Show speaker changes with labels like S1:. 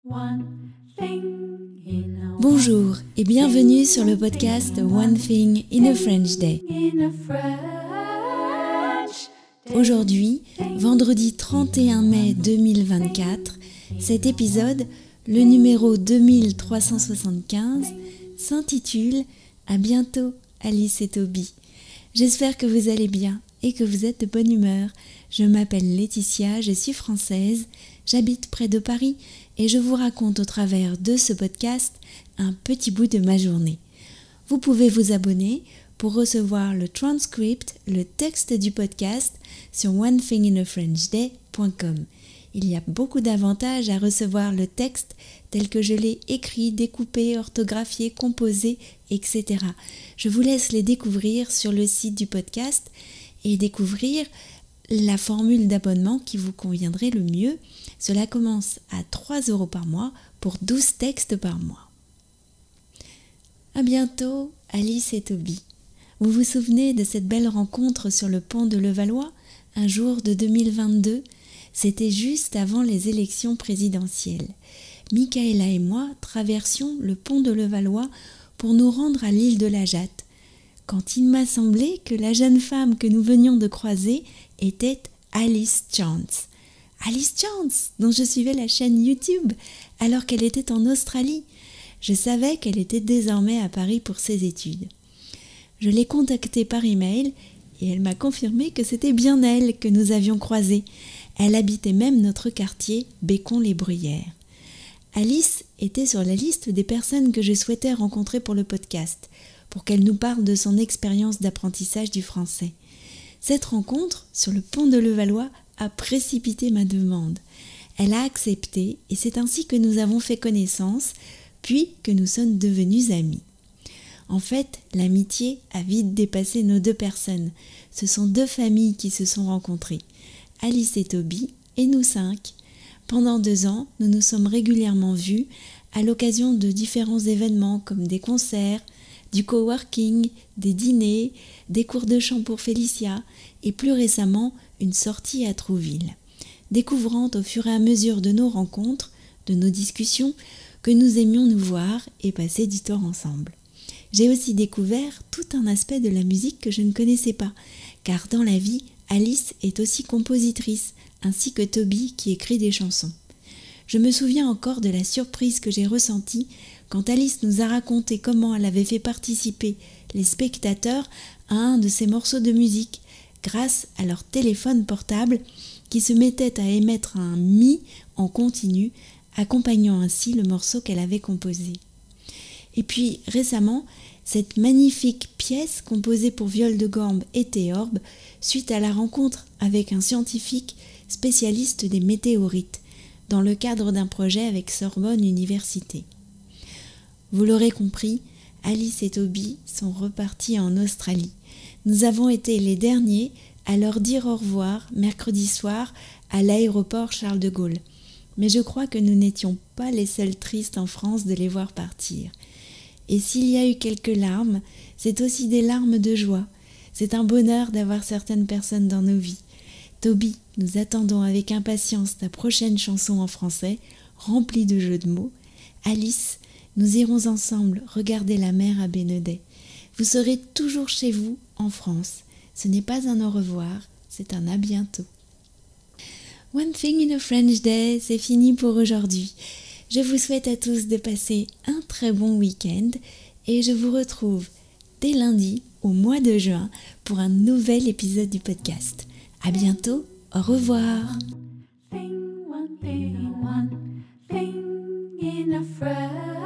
S1: Bonjour et bienvenue sur le podcast One Thing in a French Day. Aujourd'hui, vendredi 31 mai 2024, cet épisode, le numéro 2375, s'intitule « À bientôt Alice et Toby ». J'espère que vous allez bien et que vous êtes de bonne humeur. Je m'appelle Laetitia, je suis française, j'habite près de Paris et je vous raconte au travers de ce podcast un petit bout de ma journée. Vous pouvez vous abonner pour recevoir le transcript, le texte du podcast sur onethinginafrenchday.com. Il y a beaucoup d'avantages à recevoir le texte tel que je l'ai écrit, découpé, orthographié, composé, etc. Je vous laisse les découvrir sur le site du podcast et découvrir la formule d'abonnement qui vous conviendrait le mieux. Cela commence à 3 € par mois pour 12 textes par mois. À bientôt, Alice et Toby. Vous vous souvenez de cette belle rencontre sur le pont de Levallois, un jour de 2022? C'était juste avant les élections présidentielles. Michaela et moi traversions le pont de Levallois pour nous rendre à l'île de la Jatte, quand il m'a semblé que la jeune femme que nous venions de croiser était Alice Chance. Alice Chance, dont je suivais la chaîne YouTube alors qu'elle était en Australie. Je savais qu'elle était désormais à Paris pour ses études. Je l'ai contactée par email et elle m'a confirmé que c'était bien elle que nous avions croisée. Elle habitait même notre quartier, Bécon-les-Bruyères. Alice était sur la liste des personnes que je souhaitais rencontrer pour le podcast, pour qu'elle nous parle de son expérience d'apprentissage du français. Cette rencontre, sur le pont de Levallois, a précipité ma demande. Elle a accepté et c'est ainsi que nous avons fait connaissance, puis que nous sommes devenus amis. En fait, l'amitié a vite dépassé nos deux personnes. Ce sont deux familles qui se sont rencontrées, Alice et Toby, et nous 5. Pendant 2 ans, nous nous sommes régulièrement vus à l'occasion de différents événements comme des concerts, du coworking, des dîners, des cours de chant pour Félicia et plus récemment une sortie à Trouville, découvrant au fur et à mesure de nos rencontres, de nos discussions, que nous aimions nous voir et passer du temps ensemble. J'ai aussi découvert tout un aspect de la musique que je ne connaissais pas, car dans la vie, Alice est aussi compositrice, ainsi que Toby qui écrit des chansons. Je me souviens encore de la surprise que j'ai ressentie quand Alice nous a raconté comment elle avait fait participer les spectateurs à un de ses morceaux de musique, grâce à leur téléphone portable qui se mettait à émettre un mi en continu, accompagnant ainsi le morceau qu'elle avait composé. Et puis récemment, cette magnifique pièce composée pour viol de gambe et théorbe, suite à la rencontre avec un scientifique spécialiste des météorites, dans le cadre d'un projet avec Sorbonne Université. Vous l'aurez compris, Alice et Toby sont repartis en Australie. Nous avons été les derniers à leur dire au revoir mercredi soir à l'aéroport Charles de Gaulle. Mais je crois que nous n'étions pas les seuls tristes en France de les voir partir. Et s'il y a eu quelques larmes, c'est aussi des larmes de joie. C'est un bonheur d'avoir certaines personnes dans nos vies. Toby, nous attendons avec impatience ta prochaine chanson en français, remplie de jeux de mots. Alice, nous irons ensemble regarder la mer à Bénodet. Vous serez toujours chez vous, en France. Ce n'est pas un au revoir, c'est un à bientôt. One Thing in a French Day, c'est fini pour aujourd'hui. Je vous souhaite à tous de passer un très bon week-end et je vous retrouve dès lundi au mois de juin pour un nouvel épisode du podcast. À bientôt, au revoir.
S2: One thing in a friend.